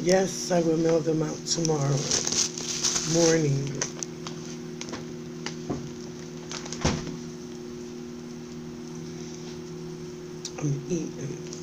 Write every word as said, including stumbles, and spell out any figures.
Yes, I will mail them out tomorrow morning. I'm eating.